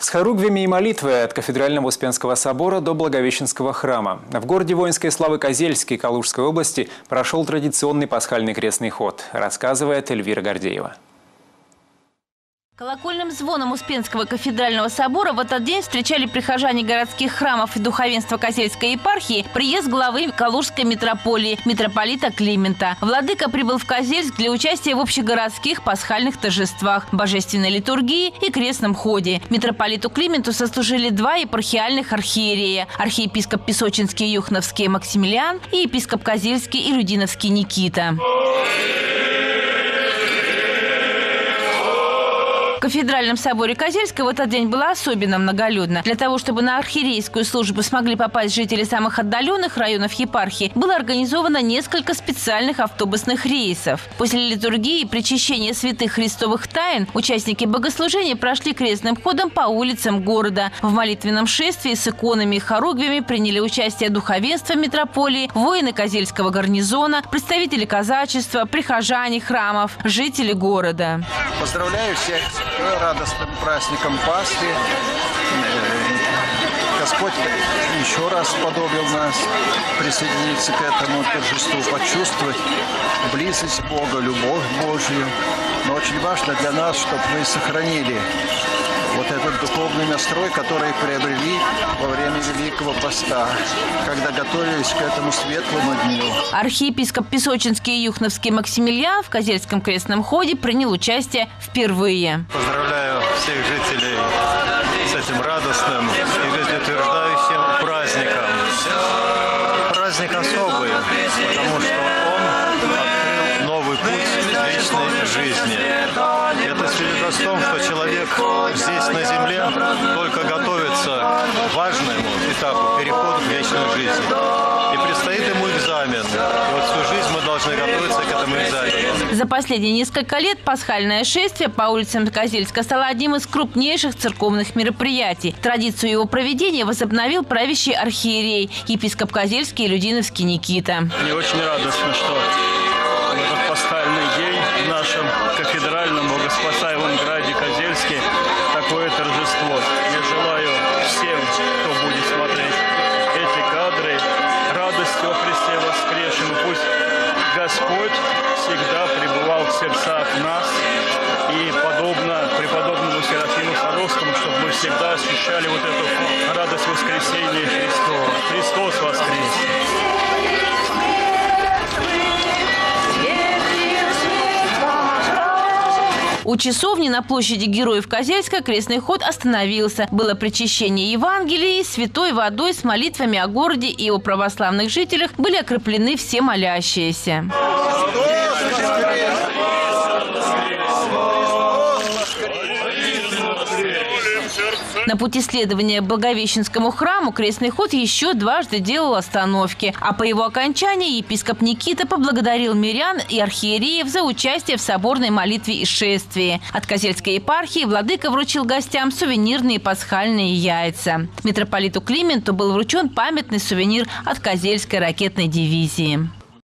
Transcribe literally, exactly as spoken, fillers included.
С хоругвями и молитвой от кафедрального Успенского собора до Благовещенского храма. В городе воинской славы Козельске Калужской области прошел традиционный пасхальный крестный ход, рассказывает Эльвира Гордеева. Колокольным звоном Успенского кафедрального собора в этот день встречали прихожане городских храмов и духовенства Козельской епархии приезд главы Калужской митрополии митрополита Климента. Владыка прибыл в Козельск для участия в общегородских пасхальных торжествах, божественной литургии и крестном ходе. Митрополиту Клименту сослужили два епархиальных архиерея – архиепископ Песочинский и Юхновский Максимилиан и епископ Козельский и Людиновский Никита. В кафедральном соборе Козельска в этот день было особенно многолюдно. Для того, чтобы на архиерейскую службу смогли попасть жители самых отдаленных районов епархии, было организовано несколько специальных автобусных рейсов. После литургии и причащения святых христовых тайн участники богослужения прошли крестным ходом по улицам города. В молитвенном шествии с иконами и хоругвями приняли участие духовенство митрополии, воины Козельского гарнизона, представители казачества, прихожане храмов, жители города. Поздравляю всех с радостным праздником Пасхи. Господь еще раз сподобил нас присоединиться к этому торжеству, почувствовать близость Бога, любовь Божью. Но очень важно для нас, чтобы мы сохранили вот этот духовный настрой, который приобрели во время Великого Поста, когда готовились к этому светлому дню. Архиепископ Песочинский и Юхновский Максимилиан в Козельском крестном ходе принял участие впервые. Поздравляю всех жителей с этим радостным и жизнеутверждающим праздником. Праздник особый, потому что он открыл новый путь вечной жизни. Это свидетельствует о том, что человек здесь на земле только готовится к важному этапу перехода в вечную жизнь. И предстоит ему экзамен. И вот всю жизнь мы должны готовиться к этому экзамену. За последние несколько лет пасхальное шествие по улицам Козельска стало одним из крупнейших церковных мероприятий. Традицию его проведения возобновил правящий архиерей, епископ Козельский и Людиновский Никита. Мне очень радостно, что в этот пасхальный день в нашем кафедральном богоспасаемом граде Козельске такое торжество. Я желаю всем, кто будет смотреть эти кадры, радости во Христе воскресшем. Пусть Господь всегда пребывал в сердцах нас и подобно преподобному Серафиму Саровскому, чтобы мы всегда ощущали вот эту радость воскресения Христова. Христос воскрес! У часовни на площади Героев Козельска крестный ход остановился. Было причащение Евангелия, святой водой с молитвами о городе и о православных жителях были окроплены все молящиеся. На пути следования к Благовещенскому храму крестный ход еще дважды делал остановки. А по его окончании епископ Никита поблагодарил мирян и архиереев за участие в соборной молитве и шествии. От Козельской епархии владыка вручил гостям сувенирные пасхальные яйца. Митрополиту Клименту был вручен памятный сувенир от Козельской ракетной дивизии.